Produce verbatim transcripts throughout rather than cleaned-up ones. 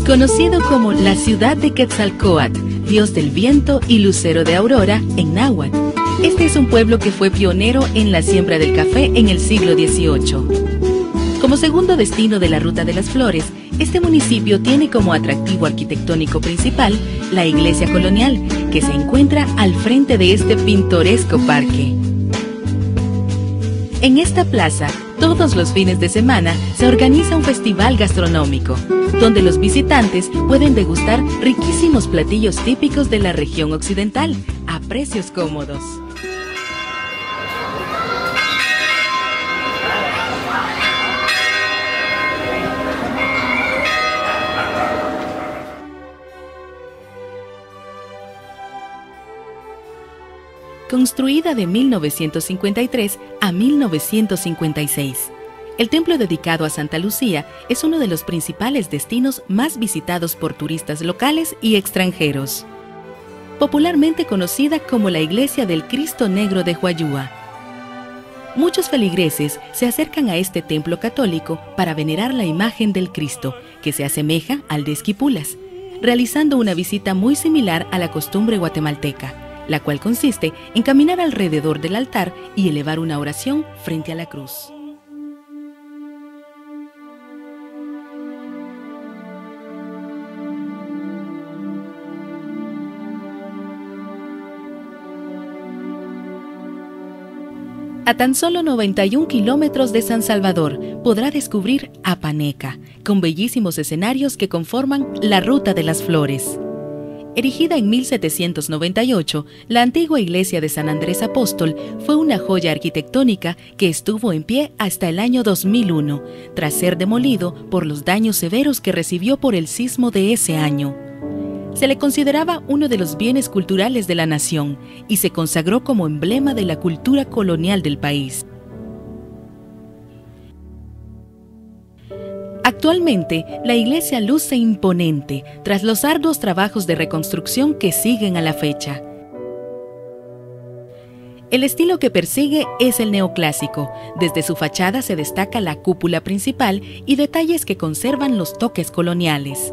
Conocido como la ciudad de Quetzalcóatl, dios del viento y lucero de aurora en náhuatl. Este es un pueblo que fue pionero en la siembra del café en el siglo dieciocho. Como segundo destino de la Ruta de las Flores, este municipio tiene como atractivo arquitectónico principal la iglesia colonial, que se encuentra al frente de este pintoresco parque. En esta plaza, todos los fines de semana se organiza un festival gastronómico, donde los visitantes pueden degustar riquísimos platillos típicos de la región occidental a precios cómodos. Construida de mil novecientos cincuenta y tres a mil novecientos cincuenta y seis, el templo dedicado a Santa Lucía es uno de los principales destinos más visitados por turistas locales y extranjeros. Popularmente conocida como la Iglesia del Cristo Negro de Huayúa. Muchos feligreses se acercan a este templo católico para venerar la imagen del Cristo, que se asemeja al de Esquipulas, realizando una visita muy similar a la costumbre guatemalteca, la cual consiste en caminar alrededor del altar y elevar una oración frente a la cruz. A tan solo noventa y un kilómetros de San Salvador podrá descubrir Apaneca, con bellísimos escenarios que conforman la Ruta de las Flores. Erigida en mil setecientos noventa y ocho, la antigua iglesia de San Andrés Apóstol fue una joya arquitectónica que estuvo en pie hasta el año dos mil uno, tras ser demolido por los daños severos que recibió por el sismo de ese año. Se le consideraba uno de los bienes culturales de la nación y se consagró como emblema de la cultura colonial del país. Actualmente, la iglesia luce imponente tras los arduos trabajos de reconstrucción que siguen a la fecha. El estilo que persigue es el neoclásico. Desde su fachada se destaca la cúpula principal y detalles que conservan los toques coloniales.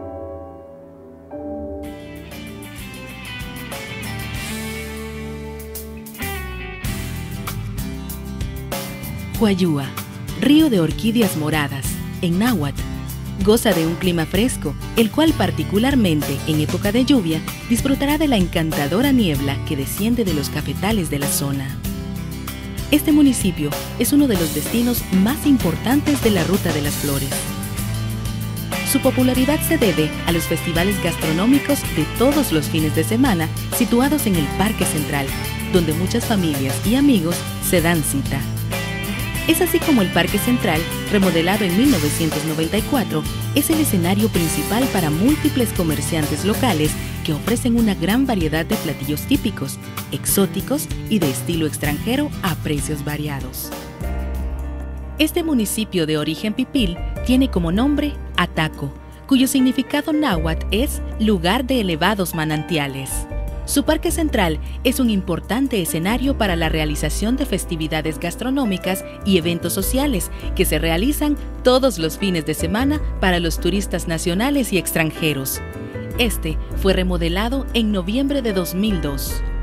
Huayúa, río de orquídeas moradas, en náhuatl, goza de un clima fresco, el cual particularmente en época de lluvia disfrutará de la encantadora niebla que desciende de los cafetales de la zona. Este municipio es uno de los destinos más importantes de la Ruta de las Flores. Su popularidad se debe a los festivales gastronómicos de todos los fines de semana situados en el Parque Central, donde muchas familias y amigos se dan cita. Es así como el Parque Central, remodelado en mil novecientos noventa y cuatro, es el escenario principal para múltiples comerciantes locales que ofrecen una gran variedad de platillos típicos, exóticos y de estilo extranjero a precios variados. Este municipio de origen pipil tiene como nombre Ataco, cuyo significado náhuatl es lugar de elevados manantiales. Su Parque Central es un importante escenario para la realización de festividades gastronómicas y eventos sociales que se realizan todos los fines de semana para los turistas nacionales y extranjeros. Este fue remodelado en noviembre de dos mil dos.